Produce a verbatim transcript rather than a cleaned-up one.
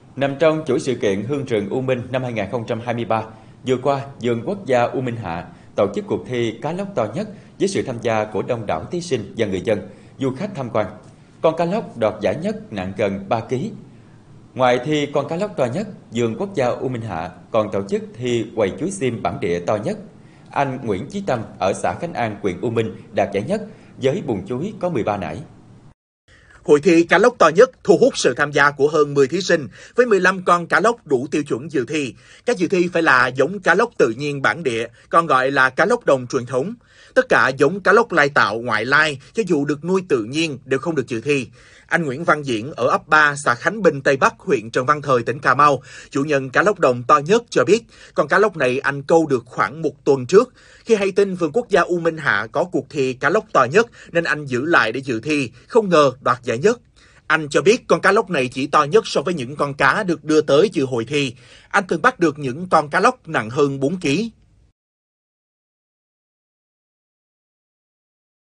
Nằm trong chuỗi sự kiện Hương Trường U Minh năm hai nghìn không trăm hai mươi ba, vừa qua, Vườn Quốc gia U Minh Hạ tổ chức cuộc thi cá lóc to nhất với sự tham gia của đông đảo thí sinh và người dân, du khách tham quan. Con cá lóc đoạt giải nhất nặng gần ba ki lô gam. Ngoài thi con cá lóc to nhất, Vườn Quốc gia U Minh Hạ còn tổ chức thi quầy chuối xiêm bản địa to nhất. Anh Nguyễn Chí Tâm ở xã Khánh An, huyện U Minh đạt giải nhất với bùn chuối có mười ba nải. Hội thi cá lóc to nhất thu hút sự tham gia của hơn mười thí sinh với mười lăm con cá lóc đủ tiêu chuẩn dự thi. Các dự thi phải là giống cá lóc tự nhiên bản địa, còn gọi là cá lóc đồng truyền thống. Tất cả giống cá lóc lai tạo, ngoại lai, cho dù được nuôi tự nhiên đều không được dự thi. Anh Nguyễn Văn Diễn ở ấp ba, xã Khánh Bình, Tây Bắc, huyện Trần Văn Thời, tỉnh Cà Mau, chủ nhân cá lóc đồng to nhất cho biết, con cá lóc này anh câu được khoảng một tuần trước. Khi hay tin Vườn Quốc gia U Minh Hạ có cuộc thi cá lóc to nhất nên anh giữ lại để dự thi, không ngờ đoạt giải nhất. Anh cho biết con cá lóc này chỉ to nhất so với những con cá được đưa tới dự hội thi. Anh từng bắt được những con cá lóc nặng hơn bốn ki lô gam.